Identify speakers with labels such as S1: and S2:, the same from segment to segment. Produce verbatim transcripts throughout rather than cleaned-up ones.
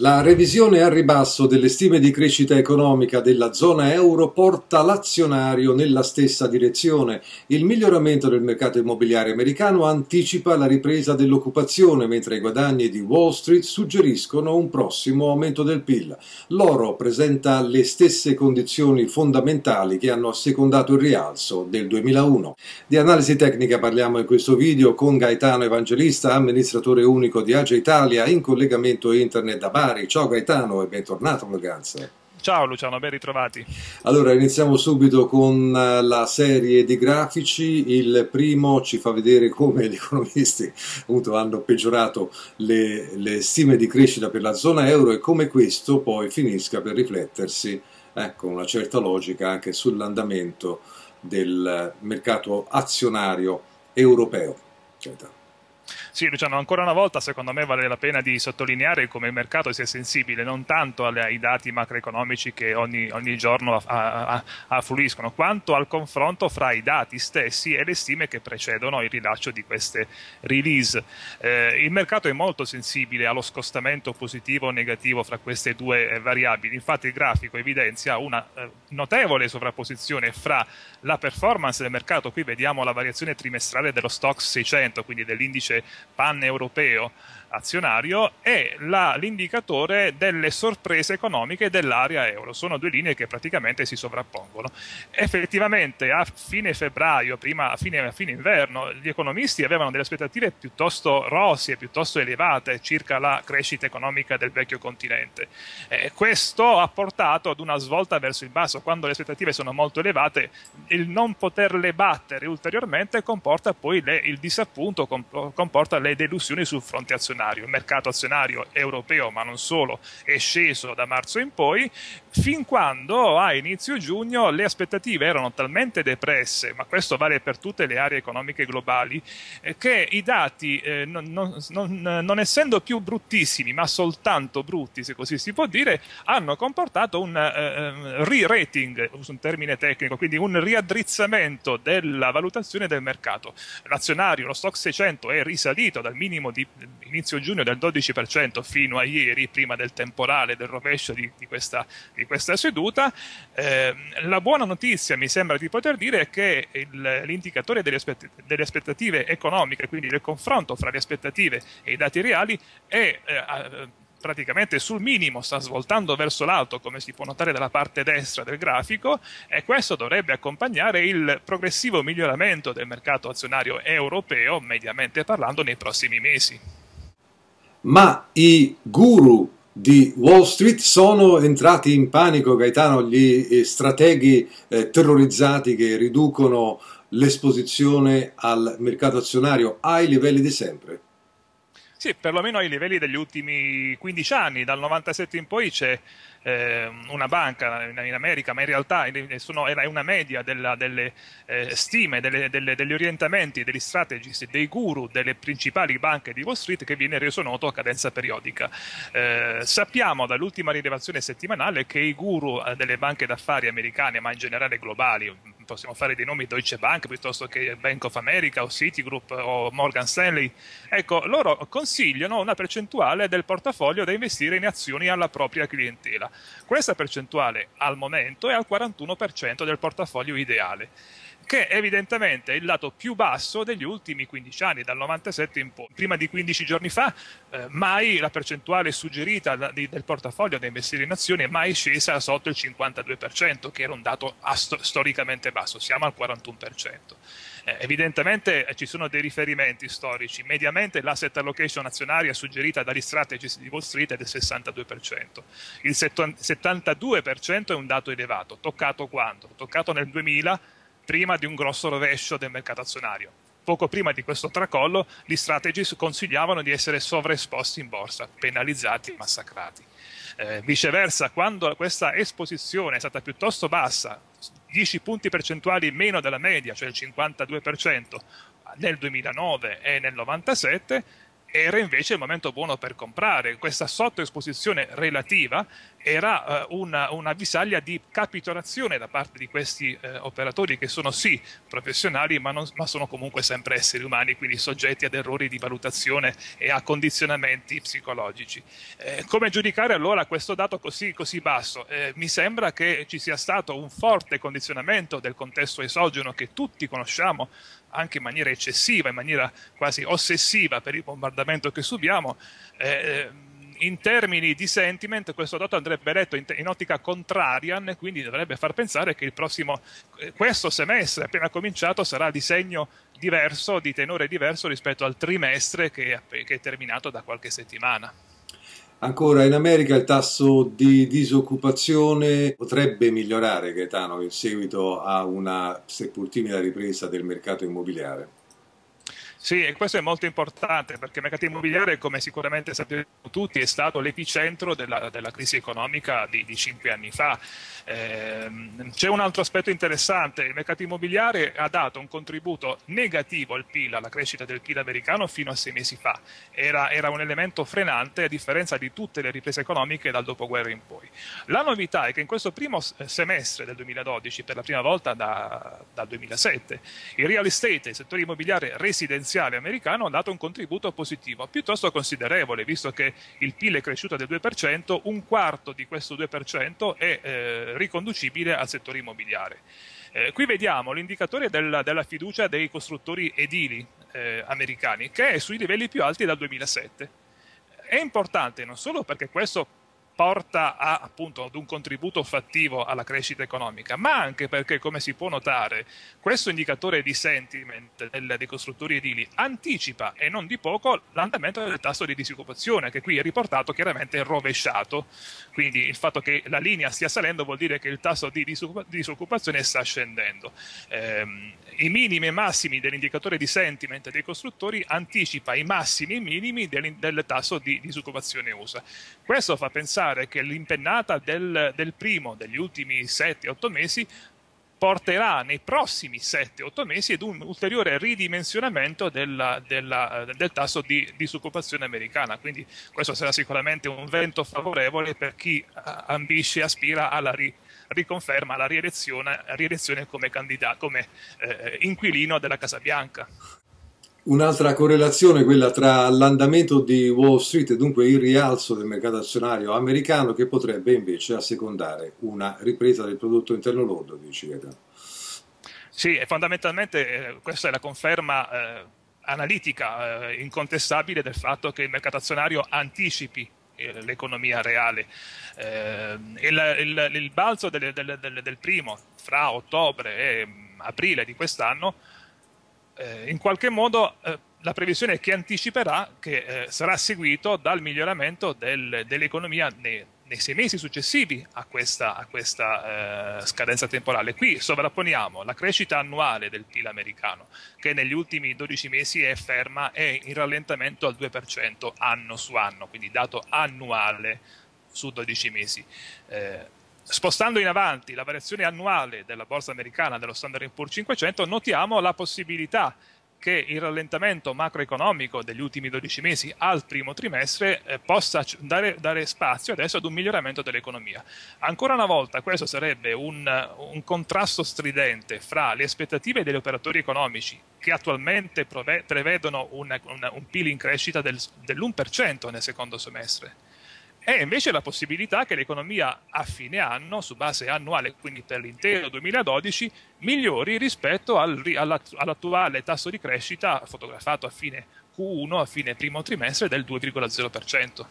S1: La revisione al ribasso delle stime di crescita economica della zona euro porta l'azionario nella stessa direzione. Il miglioramento del mercato immobiliare americano anticipa la ripresa dell'occupazione, mentre i guadagni di Wall Street suggeriscono un prossimo aumento del P I L. L'oro presenta le stesse condizioni fondamentali che hanno assecondato il rialzo del duemilauno. Di analisi tecnica parliamo in questo video con Gaetano Evangelista, amministratore unico di Age Italia, in collegamento internet da Bari. Ciao Gaetano e bentornato in vacanza.
S2: Ciao Luciano, ben ritrovati.
S1: Allora, iniziamo subito con la serie di grafici. Il primo ci fa vedere come gli economisti appunto, hanno peggiorato le, le stime di crescita per la zona euro e come questo poi finisca per riflettersi eh, con una certa logica anche sull'andamento del mercato azionario europeo. Gaetano.
S2: Sì, Luciano, ancora una volta secondo me vale la pena di sottolineare come il mercato sia sensibile non tanto ai dati macroeconomici che ogni, ogni giorno affluiscono, quanto al confronto fra i dati stessi e le stime che precedono il rilascio di queste release. Eh, il mercato è molto sensibile allo scostamento positivo o negativo fra queste due eh, variabili, infatti il grafico evidenzia una eh, notevole sovrapposizione fra la performance del mercato. Qui vediamo la variazione trimestrale dello Stoxx seicento, quindi dell'indice pan-europeo azionario, e l'indicatore delle sorprese economiche dell'area euro. Sono due linee che praticamente si sovrappongono. Effettivamente a fine febbraio, prima, a, fine, a fine inverno, gli economisti avevano delle aspettative piuttosto rosee, piuttosto elevate circa la crescita economica del vecchio continente. Eh, questo ha portato ad una svolta verso il basso. Quando le aspettative sono molto elevate, il non poterle battere ulteriormente comporta poi le, il disappunto, comporta le delusioni sul fronte azionario. Il mercato azionario europeo, ma non solo, è sceso da marzo in poi, fin quando a inizio giugno le aspettative erano talmente depresse, ma questo vale per tutte le aree economiche globali, eh, che i dati, eh, non, non, non, non essendo più bruttissimi, ma soltanto brutti, se così si può dire, hanno comportato un eh, re-rating, uso un termine tecnico, quindi un riaddrizzamento della valutazione del mercato. L'azionario, lo Stoxx seicento, è risalito dal minimo di inizio giugno del dodici per cento fino a ieri, prima del temporale, del rovescio di, di, questa, di questa seduta. Eh, la buona notizia, mi sembra di poter dire, è che l'indicatore delle, aspett delle aspettative economiche, quindi del confronto fra le aspettative e i dati reali, è eh, praticamente sul minimo, sta svoltando verso l'alto, come si può notare dalla parte destra del grafico, e questo dovrebbe accompagnare il progressivo miglioramento del mercato azionario europeo, mediamente parlando, nei prossimi mesi.
S1: Ma i guru di Wall Street sono entrati in panico, Gaetano, gli strateghi eh, terrorizzati che riducono l'esposizione al mercato azionario ai livelli di sempre?
S2: Sì, perlomeno ai livelli degli ultimi quindici anni, dal novantasette in poi c'è eh, una banca in, in America, ma in realtà sono, è una media della, delle eh, stime, delle, delle, degli orientamenti, degli strategist, dei guru delle principali banche di Wall Street, che viene reso noto a cadenza periodica. Eh, sappiamo dall'ultima rilevazione settimanale che i guru delle banche d'affari americane, ma in generale globali, possiamo fare dei nomi, Deutsche Bank piuttosto che Bank of America o Citigroup o Morgan Stanley, ecco, loro consigliano una percentuale del portafoglio da investire in azioni alla propria clientela. Questa percentuale al momento è al quarantuno per cento del portafoglio ideale, che evidentemente è il lato più basso degli ultimi quindici anni, dal novantasette in poi. Prima di quindici giorni fa eh, mai la percentuale suggerita da, di, del portafoglio da investire in azioni è mai scesa sotto il cinquantadue per cento, che era un dato storicamente basso. Siamo al quarantuno per cento. Eh, evidentemente eh, ci sono dei riferimenti storici. Mediamente l'asset allocation azionaria suggerita dagli strategisti di Wall Street è del sessantadue per cento. Il settantadue per cento è un dato elevato. Toccato quando? Toccato nel duemila, prima di un grosso rovescio del mercato azionario. Poco prima di questo tracollo, gli strategists consigliavano di essere sovraesposti in borsa, penalizzati e massacrati. Eh, viceversa, quando questa esposizione è stata piuttosto bassa, dieci punti percentuali meno della media, cioè il cinquantadue per cento, nel duemilanove e nel novantasette, era invece il momento buono per comprare. Questa sottoesposizione relativa era uh, una, una avvisaglia di capitolazione da parte di questi uh, operatori che sono sì professionali ma, non, ma sono comunque sempre esseri umani, quindi soggetti ad errori di valutazione e a condizionamenti psicologici. Eh, come giudicare allora questo dato così, così basso? Eh, mi sembra che ci sia stato un forte condizionamento del contesto esogeno che tutti conosciamo anche in maniera eccessiva, in maniera quasi ossessiva per il bombardamento che subiamo. Eh, in termini di sentiment questo dato andrebbe letto in, in ottica contrarian, quindi dovrebbe far pensare che il prossimo, eh, questo semestre appena cominciato sarà di segno diverso, di tenore diverso rispetto al trimestre che, che è terminato da qualche settimana.
S1: Ancora, in America il tasso di disoccupazione potrebbe migliorare, Gaetano, in seguito a una seppur timida ripresa del mercato immobiliare.
S2: Sì, e questo è molto importante perché il mercato immobiliare, come sicuramente sappiamo tutti, è stato l'epicentro della, della crisi economica di, di cinque anni fa. Eh, c'è un altro aspetto interessante: il mercato immobiliare ha dato un contributo negativo al P I L, alla crescita del P I L americano fino a sei mesi fa. Era, era un elemento frenante a differenza di tutte le riprese economiche dal dopoguerra in poi. La novità è che in questo primo semestre del duemiladodici, per la prima volta da, dal duemilasette, il real estate, il settore immobiliare residenziale americano ha dato un contributo positivo piuttosto considerevole, visto che il P I L è cresciuto del due per cento, un quarto di questo due per cento è eh, riconducibile al settore immobiliare. Eh, qui vediamo l'indicatore della, della fiducia dei costruttori edili eh, americani, che è sui livelli più alti dal duemilasette. È importante non solo perché questo porta a, appunto, ad un contributo fattivo alla crescita economica, ma anche perché, come si può notare, questo indicatore di sentiment del, dei costruttori edili anticipa, e non di poco, l'andamento del tasso di disoccupazione, che qui è riportato chiaramente rovesciato. Quindi il fatto che la linea stia salendo vuol dire che il tasso di disoccupazione sta scendendo. Ehm, I minimi e massimi dell'indicatore di sentiment dei costruttori anticipa i massimi e minimi del, del tasso di disoccupazione U S A. Questo fa pensare che l'impennata del, del primo degli ultimi sette otto mesi porterà nei prossimi sette otto mesi ad un ulteriore ridimensionamento della, della, del tasso di disoccupazione americana. Quindi questo sarà sicuramente un vento favorevole per chi ambisce e aspira alla ri, riconferma, alla rielezione, rielezione come candidato, come eh, inquilino della Casa Bianca.
S1: Un'altra correlazione, quella tra l'andamento di Wall Street e dunque il rialzo del mercato azionario americano, che potrebbe invece assecondare una ripresa del prodotto interno lordo, dici Gaetano.
S2: Sì, e fondamentalmente eh, questa è la conferma eh, analitica eh, incontestabile del fatto che il mercato azionario anticipi eh, l'economia reale. Eh, il, il, il balzo del, del, del, del primo fra ottobre e aprile di quest'anno Eh, in qualche modo eh, la previsione è che anticiperà che eh, sarà seguito dal miglioramento del, dell'economia nei, nei sei mesi successivi a questa, a questa eh, scadenza temporale. Qui sovrapponiamo la crescita annuale del P I L americano, che negli ultimi dodici mesi è ferma e in rallentamento al due per cento anno su anno, quindi dato annuale su dodici mesi. Eh, Spostando in avanti la variazione annuale della borsa americana, dello Standard and Poor's cinquecento, notiamo la possibilità che il rallentamento macroeconomico degli ultimi dodici mesi al primo trimestre eh, possa dare, dare spazio adesso ad un miglioramento dell'economia. Ancora una volta questo sarebbe un, un contrasto stridente fra le aspettative degli operatori economici, che attualmente prove, prevedono una, una, un P I L in crescita del, dell'uno per cento nel secondo semestre, e invece la possibilità che l'economia a fine anno, su base annuale, quindi per l'intero duemiladodici, migliori rispetto al, all'attuale tasso di crescita fotografato a fine Q uno, a fine primo trimestre, del due virgola zero per cento.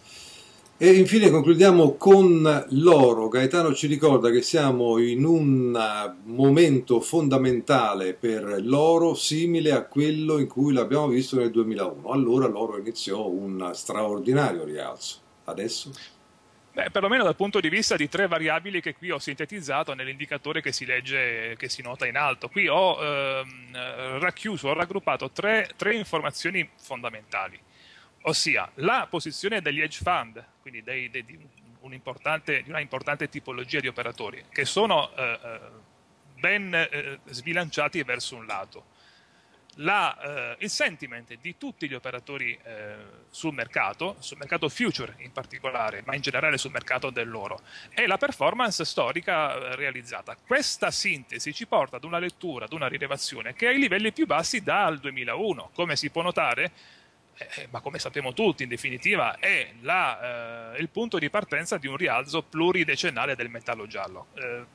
S1: E infine concludiamo con l'oro. Gaetano ci ricorda che siamo in un momento fondamentale per l'oro, simile a quello in cui l'abbiamo visto nel duemilauno. Allora l'oro iniziò un straordinario rialzo. Adesso?
S2: Beh, perlomeno dal punto di vista di tre variabili che qui ho sintetizzato nell'indicatore che si legge, che si nota in alto. Qui ho ehm, racchiuso, ho raggruppato tre, tre informazioni fondamentali, ossia la posizione degli hedge fund, quindi dei, dei, di, un importante, di una importante tipologia di operatori, che sono eh, ben eh, sbilanciati verso un lato. La, eh, il sentiment di tutti gli operatori eh, sul mercato, sul mercato future in particolare, ma in generale sul mercato dell'oro, e la performance storica eh, realizzata. Questa sintesi ci porta ad una lettura, ad una rilevazione che è ai livelli più bassi dal duemilauno. Come si può notare, eh, ma come sappiamo tutti in definitiva, è la, eh, il punto di partenza di un rialzo pluridecennale del metallo giallo. Eh,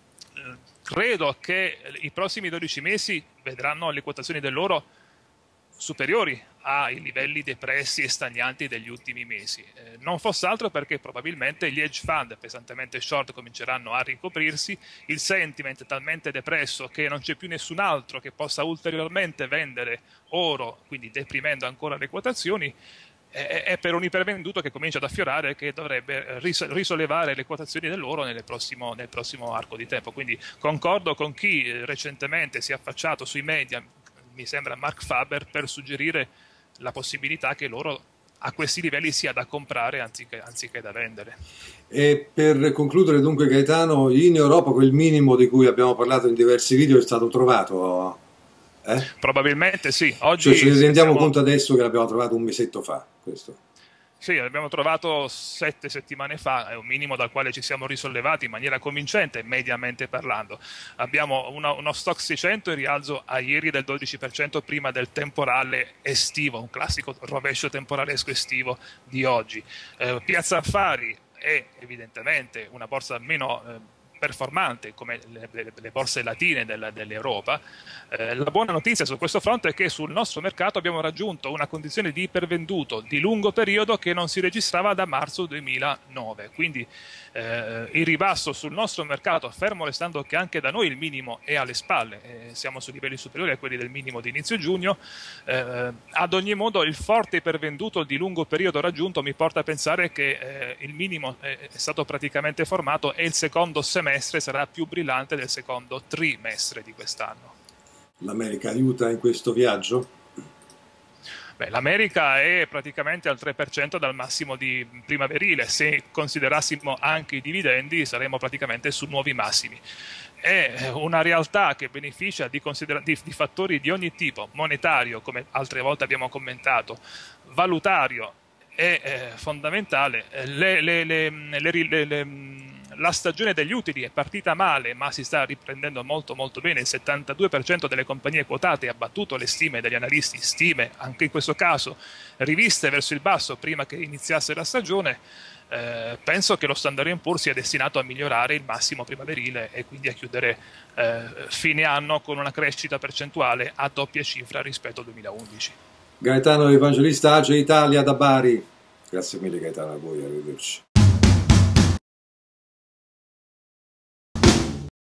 S2: Credo che i prossimi dodici mesi vedranno le quotazioni dell'oro superiori ai livelli depressi e stagnanti degli ultimi mesi. Eh, non fosse altro perché probabilmente gli hedge fund pesantemente short cominceranno a ricoprirsi, il sentiment è talmente depresso che non c'è più nessun altro che possa ulteriormente vendere oro, quindi deprimendo ancora le quotazioni. È per un ipervenduto che comincia ad affiorare che dovrebbe risollevare le quotazioni dell'oro nel prossimo, nel prossimo arco di tempo. Quindi concordo con chi recentemente si è affacciato sui media, mi sembra Mark Faber, per suggerire la possibilità che l'oro a questi livelli sia da comprare anziché, anziché da vendere.
S1: E per concludere dunque, Gaetano, in Europa quel minimo di cui abbiamo parlato in diversi video è stato trovato? Eh?
S2: Probabilmente sì. Oggi
S1: cioè ci rendiamo
S2: siamo...
S1: conto adesso che l'abbiamo trovato un mesetto fa, questo?
S2: Sì, l'abbiamo trovato sette settimane fa, è un minimo dal quale ci siamo risollevati in maniera convincente, mediamente parlando. Abbiamo una, uno stock seicento in rialzo a ieri del dodici per cento prima del temporale estivo, un classico rovescio temporalesco estivo di oggi. Eh, Piazza Affari è evidentemente una borsa meno... Eh, performante come le, le, le borse latine del, dell'Europa. Eh, la buona notizia su questo fronte è che sul nostro mercato abbiamo raggiunto una condizione di ipervenduto di lungo periodo che non si registrava da marzo duemilanove, quindi eh, il ribasso sul nostro mercato, fermo restando che anche da noi il minimo è alle spalle, eh, siamo su livelli superiori a quelli del minimo di inizio giugno, eh, ad ogni modo il forte ipervenduto di lungo periodo raggiunto mi porta a pensare che eh, il minimo è, è stato praticamente formato e il secondo semestre sarà più brillante del secondo trimestre di quest'anno.
S1: L'America aiuta in questo viaggio?
S2: Beh, l'America è praticamente al tre per cento dal massimo di primaverile, se considerassimo anche i dividendi saremmo praticamente su nuovi massimi. È una realtà che beneficia di, di, di fattori di ogni tipo, monetario, come altre volte abbiamo commentato, valutario e eh, fondamentale. Le, le, le, le, le, la stagione degli utili è partita male, ma si sta riprendendo molto molto bene. Il settantadue per cento delle compagnie quotate ha battuto le stime degli analisti, stime anche in questo caso riviste verso il basso prima che iniziasse la stagione. Eh, penso che lo Standard and Poor's sia destinato a migliorare il massimo primaverile e quindi a chiudere eh, fine anno con una crescita percentuale a doppia cifra rispetto al duemilaundici.
S1: Gaetano Evangelista, Age Italia da Bari. Grazie mille Gaetano, a voi, arrivederci.